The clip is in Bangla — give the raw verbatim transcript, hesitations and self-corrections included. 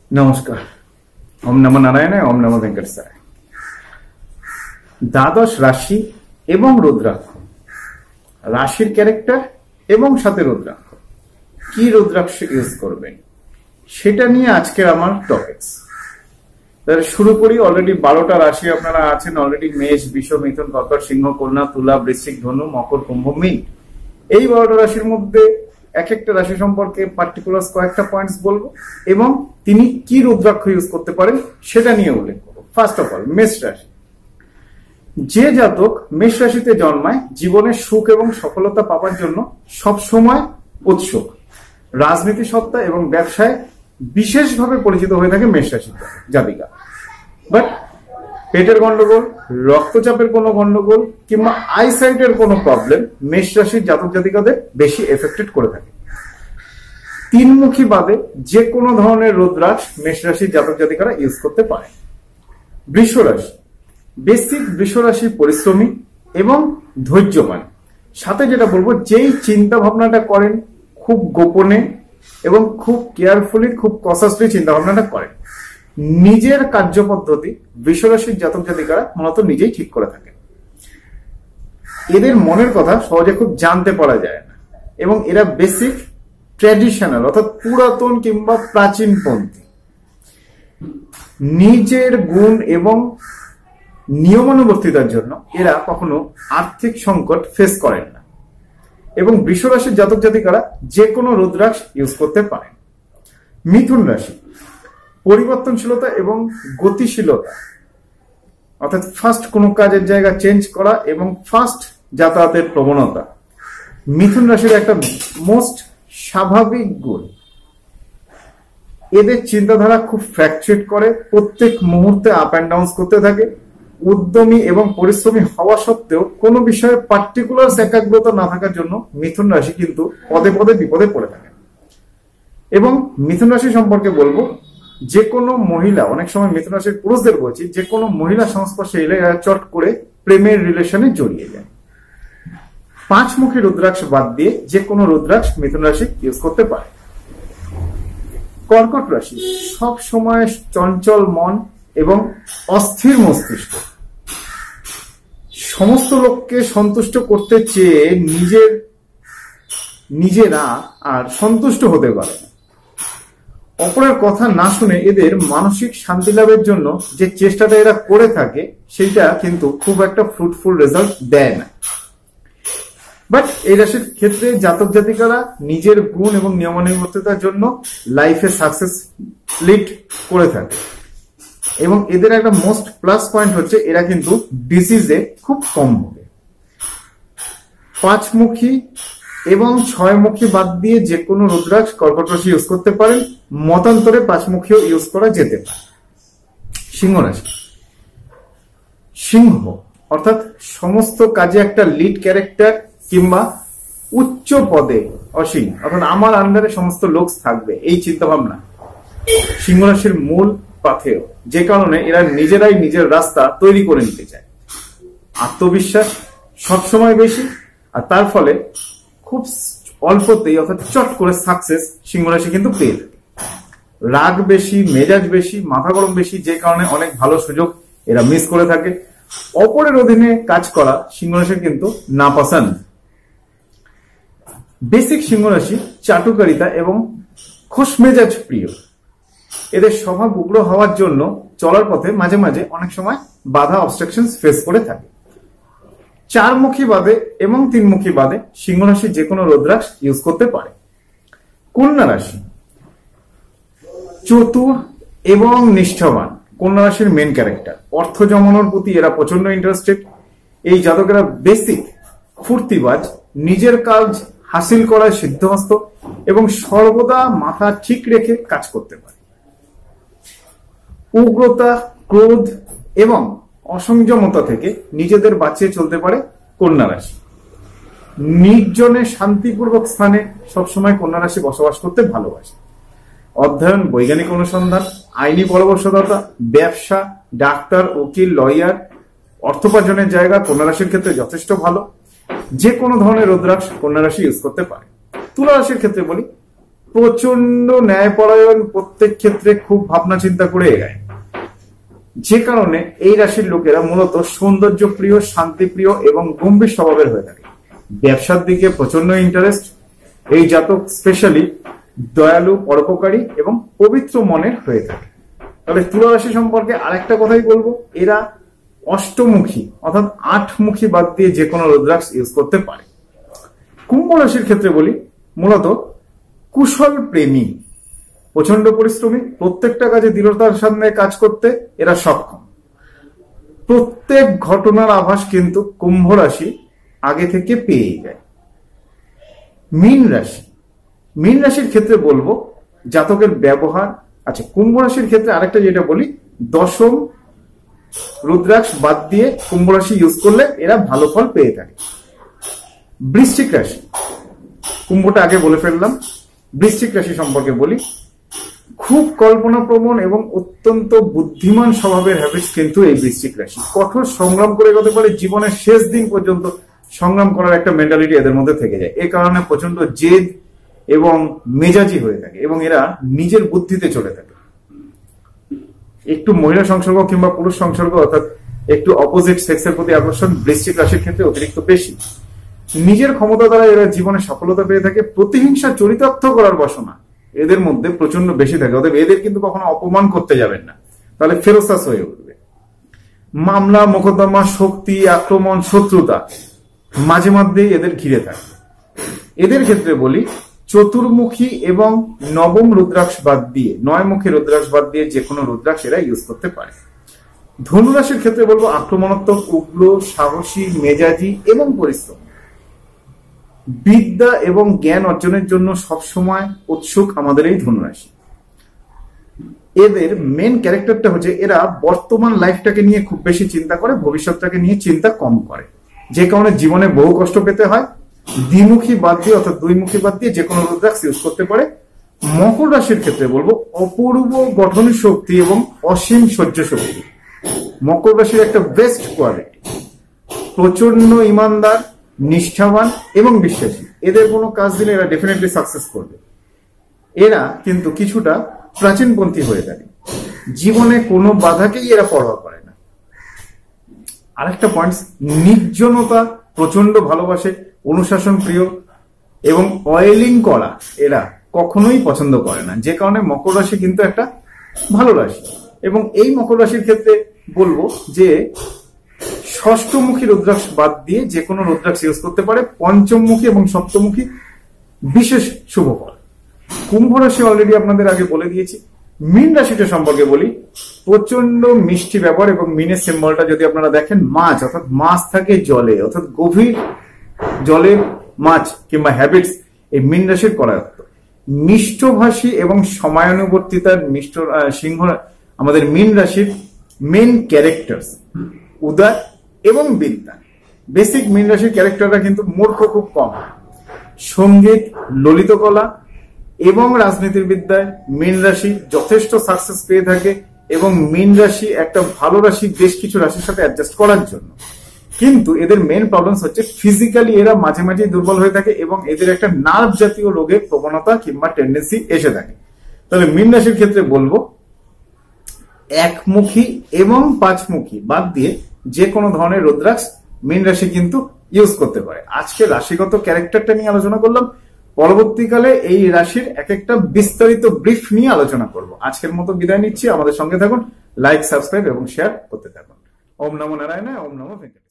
নমস্কার। ওম নমো নারায়ণায়, ওম নমো ভেঙ্কটেশ্বরায়। দ্বাদশ রাশি এবং রুদ্রাক্ষ, রাশির ক্যারেক্টার এবং সাথে রুদ্রাক্ষ, কি রুদ্রাক্ষ ইউজ করবেন সেটা নিয়ে আজকের আমার টপিকস। তাহলে শুরু করি। অলরেডি বারোটা রাশি আপনারা আছেন অলরেডি, মেষ, বৃষ, মিথুন, কর্কট, সিংহ, কন্যা, তুলা, বৃশ্চিক, ধনু, মকর, কুম্ভ, মীন। এই বারোটা রাশির মধ্যে এক একটা রাশি সম্পর্কে পার্টিকুলার কয়েকটা পয়েন্টস বলবো এবং তিনি কি রুদ্রাক্ষ ইউজ করতে পারেন সেটা নিয়ে উল্লেখ করবো। ফার্স্ট অফ অল, মেষ রাশি। যে জাতক মেষ রাশিতে জন্মায় জীবনে সুখ এবং সফলতা পাওয়ার জন্য সব সময় উৎসুক, রাজনীতি সত্তা এবং ব্যবসায় বিশেষভাবে পরিচিত হয়ে থাকে মেষ রাশি জাতিকা। বাট পেটের গন্ডগোল, রক্তচাপের কোনো গন্ডগোল কিংবা আইসাইটের কোনো প্রবলেম মেষ রাশির জাতক জাতিকাদের বেশি এফেক্টেড করে থাকে। তিনমুখী বাদে যে কোনো ধরনের রুদ্রাক্ষ মেষ রাশির জাতক জাতিকারা ইউজ করতে পারে। বৃষ রাশি। বেসিক বৃষ রাশি পরিশ্রমী এবং ধৈর্যবান। সাথে যেটা বলবো, যেই চিন্তা ভাবনাটা করেন খুব গোপনে এবং খুব কেয়ারফুলি, খুব কসাসলি চিন্তা ভাবনাটা করেন। নিজের কার্যপদ্ধতি বৃষ রাশির জাতক জাতিকারা মূলত নিজেই ঠিক করে থাকেন। এদের মনের কথা সহজে খুব জানতে পারা যায় না এবং এরা বেসিক ট্র্যাডিশনাল অর্থাৎ পুরাতন কিংবা প্রাচীনপন্থী। নিজের গুণ এবং নিয়মানুবর্তিতার জন্য এরা কখনো আর্থিক সংকট ফেস করেন না এবং বৃষ রাশির জাতক জাতিকারা যে কোনো রুদ্রাক্ষ ইউজ করতে পারেন। মিথুন রাশি। পরিবর্তনশীলতা এবং গতিশীলতা অর্থাৎ ফার্স্ট কোনো কাজের জায়গা চেঞ্জ করা এবং ফার্স্ট যাতায়াতের প্রবণতা মিথুন রাশির একটা মোস্ট স্বাভাবিক গুণ। এদের চিন্তাধারা খুব ফ্ল্যাকচুয়েট করে, প্রত্যেক মুহূর্তে আপ অ্যান্ড ডাউন করতে থাকে। উদ্যমী এবং পরিশ্রমী হওয়া সত্ত্বেও কোনো বিষয়ে পার্টিকুলার একাগ্রতা না থাকার জন্য মিথুন রাশি কিন্তু পদে পদে বিপদে পড়ে থাকে। এবং মিথুন রাশি সম্পর্কে বলবো, যে কোনো মহিলা, অনেক সময় মিথুন রাশির পুরুষদের বলছি, যে কোনো মহিলা সংস্পর্শে এলে চট করে প্রেমের রিলেশনে জড়িয়ে যায়। পাঁচমুখী রুদ্রাক্ষ বাদ দিয়ে যে কোনো রুদ্রাক্ষ মিথুন রাশি ইউজ করতে পারে। কর্কট রাশি। সব সময় চঞ্চল মন এবং অস্থির মস্তিষ্ক। সমস্ত লোককে সন্তুষ্ট করতে চেয়ে নিজের নিজেরা আর সন্তুষ্ট হতে পারে না। অপরের কথা না শুনে এদের মানসিক শান্তি লাভের জন্য যে চেষ্টাটা এরা করে থাকে সেটা কিন্তু খুব একটা ফ্রুটফুল রেজাল্ট দেয় না। বাট এই রাশির ক্ষেত্রে জাতক জাতিকারা নিজের গুণ এবং নিয়মানুবর্তিতার জন্য লাইফে সাকসেস লিড করে থাকে এবং এদের একটা মোস্ট প্লাস পয়েন্ট হচ্ছে এরা কিন্তু ডিজিজে খুব কম ভোগে। পাঁচমুখী এবং ছয়মুখী বাদ দিয়ে যে কোনো রুদ্রাক্ষ কর্কট রাশি ইউজ করতে পারেন। মতান্তরে পাঁচমুখীও ইউজ করা যেতে পারে। সিংহ রাশি। সিংহ অর্থাৎ সমস্ত কাজে একটা লিড ক্যারেক্টার কিংবা উচ্চ পদে অসীম, অর্থাৎ আমার আন্ডারে সমস্ত লোক থাকবে, এই চিন্তা ভাবনা সিংহ রাশির মূল পাথেয়। যে কারণে এরা নিজেরাই নিজের রাস্তা তৈরি করে নিতে চায়। আত্মবিশ্বাস সবসময় বেশি আর তার ফলে খুব অল্পতেই অর্থাৎ চট করে সাকসেস সিংহ রাশি কিন্তু পেয়ে থাকে। রাগ বেশি, মেজাজ বেশি, মাথা গরম বেশি, যে কারণে অনেক ভালো সুযোগ এরা মিস করে থাকে। অপরের অধীনে কাজ করা সিংহ রাশির কিন্তু না পছন্দ। বেসিক সিংহ রাশি চাটুকারিতা এবং খোশমেজাজ প্রিয়। এদের স্বভাব উগ্র হওয়ার জন্য চলার পথে মাঝে মাঝে অনেক সময় বাধা অবস্ট্রাকশন ফেস করে থাকে। চারমুখী বাদে এবং তিনমুখী বাদে সিংহ রাশি যে কোনো রুদ্রাক্ষ ইউজ করতে পারে। কন্যা রাশি। চতুর এবং নিষ্ঠাবান কন্যা রাশির মেন ক্যারেক্টার। অর্থ জমানোর প্রতি এরা প্রচন্ড ইন্টারেস্টেড। এই জাতকেরা বেসিক ফুর্তিবাজ, নিজের কাজ হাসিল করায় সিদ্ধহস্ত এবং সর্বদা মাথা ঠিক রেখে কাজ করতে পারে। উগ্রতা, ক্রোধ এবং অসংযমতা থেকে নিজেদের বাঁচিয়ে চলতে পারে কন্যা রাশি। নির্জনে শান্তিপূর্বক স্থানে সবসময় কন্যা রাশি বসবাস করতে ভালোবাসে। অধ্যয়ন, বৈজ্ঞানিক অনুসন্ধান, আইনি পরামর্শদাতা, ব্যবসা, ডাক্তার, উকিল, লয়ার, অর্থোপার্জনের জায়গা কন্যা রাশির ক্ষেত্রে যথেষ্ট ভালো। যে কোনো ধরনের রুদ্রাক্ষ কন্যা রাশি ইউজ করতে পারে। তুলা রাশির ক্ষেত্রে বলি, প্রচন্ড ন্যায়পরায়ণ, প্রত্যেক ক্ষেত্রে খুব ভাবনা চিন্তা করে এগায়, যে কারণে এই রাশির লোকেরা মূলত সৌন্দর্য প্রিয়, শান্তিপ্রিয় এবং গম্ভীর স্বভাবের হয়ে থাকে। ব্যবসার দিকে প্রচন্ড ইন্টারেস্ট। এই জাতক স্পেশালি দয়ালু, পরোপকারী এবং পবিত্র মনের হয়ে থাকে। তাহলে তুলা রাশি সম্পর্কে আরেকটা কথাই বলবো, এরা অষ্টমুখী অর্থাৎ আটমুখী বাদ দিয়ে যে কোনো রুদ্রাক্ষ ইউজ করতে পারে। কুম্ভ রাশির ক্ষেত্রে বলি, মূলত কুশল প্রেমী, প্রচন্ড পরিশ্রমী, প্রত্যেকটা কাজে দৃঢ়তার সামনে কাজ করতে এরা সক্ষম। প্রত্যেক ঘটনার আভাস কিন্তু কুম্ভ রাশি আগে থেকে পেয়ে যায়। মীন রাশি, মীন রাশির ক্ষেত্রে বলবো জাতকের ব্যবহার, আচ্ছা কুম্ভ রাশির ক্ষেত্রে আরেকটা যেটা বলি, দশম রুদ্রাক্ষ বাদ দিয়ে কুম্ভ রাশি ইউজ করলে এরা ভালো ফল পেয়ে থাকে। বৃশ্চিক রাশি, কুম্ভটা আগে বলে ফেললাম। বৃশ্চিক রাশি সম্পর্কে বলি, খুব কল্পনাপ্রবণ এবং অত্যন্ত বুদ্ধিমান স্বভাবের হ্যাবিটস কিন্তু এই বৃশ্চিক রাশি। কঠোর সংগ্রাম করে এগোতে পারে, জীবনের শেষ দিন পর্যন্ত সংগ্রাম করার একটা মেন্টালিটি এদের মধ্যে থেকে যায়। এই কারণে প্রচন্ড জেদ এবং মেজাজি হয়ে থাকে এবং এরা নিজের বুদ্ধিতে চলে থাকে। একটু মহিলা সংসর্গ কিংবা পুরুষ সংসর্গ অর্থাৎ একটু অপোজিট সেক্সের প্রতি আকর্ষণ বৃশ্চিক রাশির ক্ষেত্রে অতিরিক্ত বেশি। নিজের ক্ষমতা দ্বারা এরা জীবনে সফলতা পেয়ে থাকে। প্রতিহিংসা চরিতার্থ করার বাসনা এদের মধ্যে প্রচন্ড বেশি থাকে, অতএব এদের কিন্তু কখনো অপমান করতে যাবেন না, তাহলে ফেরোসাস হয়ে উঠবে। মামলা, মোকদ্দমা, শক্তি, আক্রমণ, শত্রুতা মাঝে মধ্যেই এদের ঘিরে থাকে। এদের ক্ষেত্রে বলি, চতুর্মুখী এবং নবম রুদ্রাক্ষ বাদ দিয়ে, নয়মুখী রুদ্রাক্ষ বাদ দিয়ে যে কোনো রুদ্রাক্ষ এরা ইউজ করতে পারে। ধনুরাশির ক্ষেত্রে বলবো আক্রমণাত্মক, উগ্র, সাহসী, মেজাজি এবং পরিশ্রম। বিদ্যা এবং জ্ঞান অর্জনের জন্য সবসময় উৎসুক আমাদের এই ধনুরাশি। এদের মেন ক্যারেক্টারটা হচ্ছে এরা বর্তমান লাইফটাকে নিয়ে খুব বেশি চিন্তা করে, ভবিষ্যৎটাকে নিয়ে চিন্তা কম করে, যে কারণে জীবনে বহু কষ্ট পেতে হয়। দ্বিমুখী বাদ দিয়ে অর্থাৎ দুই মুখী বাদ দিয়ে যে কোনো রুদ্রাক্ষ ইউজ করতে পারে। মকর রাশির ক্ষেত্রে বলবো অপূর্ব গঠন শক্তি এবং অসীম সহ্য শক্তি মকর রাশির একটা বেস্ট কোয়ালিটি। প্রচন্ড ইমানদার, নিষ্ঠাবান এবং বিশ্বাসী। এদের কোনো কাজ দিলে এরা ডেফিনেটলি সাকসেস করবে। এরা কিন্তু কিছুটা প্রাচীনপন্থী হয়ে থাকে, জীবনে কোনো বাধাকেই এরা পরোয়া করে না। আরেকটা পয়েন্ট, নির্জনতা প্রচন্ড ভালোবাসে, অনুশাসন প্রিয় এবং অয়েলিং করা এরা কখনোই পছন্দ করে না, যে কারণে মকর রাশি কিন্তু একটা ভালো রাশি। এবং এই মকর রাশির ক্ষেত্রে বলবো যে ষষ্ঠমুখী রুদ্রাক্ষ বাদ দিয়ে যে কোনো রুদ্রাক্ষ ইউজ করতে পারে। পঞ্চমমুখী এবং সপ্তমুখী বিশেষ শুভ ফল। কুম্ভ রাশি অলরেডি আপনাদের আগে বলে দিয়েছি। মীন রাশিটা সম্পর্কে বলি, প্রচন্ড মিষ্টি ব্যবহার এবং মিনের সিম্বলটা যদি আপনারা দেখেন মাছ, অর্থাৎ মাছ থাকে জলে, অর্থাৎ গভীর জলের মাছ কিংবা হ্যাবিটস এই মীন রাশির করায়ত্ত। মিষ্টভাষী এবং সময়ানুবর্তিতার মিষ্ট সিংহ আমাদের মীন রাশির মেন ক্যারেক্টার্স। উদার এবং বিদ্যা, বেসিক মীন রাশির ক্যারেক্টারটা কিন্তু মূর্খ খুব কম। সঙ্গীত, ললিত কলা এবং রাজনীতির বিদ্যায় মীন রাশি যথেষ্ট সাকসেস পেয়ে থাকে এবং মীন রাশি একটা ভালো রাশি বেশ কিছু রাশির সাথে অ্যাডজাস্ট করার জন্য। কিন্তু এদের মেন প্রবলেম হচ্ছে ফিজিক্যালি এরা মাঝে মাঝে দুর্বল হয়ে থাকে এবং এদের একটা নার্ভ জাতীয় রোগের প্রবণতা কিংবা টেন্ডেন্সি এসে থাকে। তাহলে মীন রাশির ক্ষেত্রে বলবো একমুখী এবং পাঁচমুখী বাদ দিয়ে যে কোনো ধরনের রুদ্রাক্ষ মীন রাশি কিন্তু ইউজ করতে পারে। আজকে রাশিগত ক্যারেক্টারটা নিয়ে আলোচনা করলাম, পরবর্তীকালে এই রাশির এক একটা বিস্তারিত ব্রিফ নিয়ে আলোচনা করব। আজকের মতো বিদায় নিচ্ছি, আমাদের সঙ্গে থাকুন, লাইক, সাবস্ক্রাইব এবং শেয়ার করতে থাকুন। ওম নমো নারায়ণ, ওম নমো ভেঙ্কটেশ।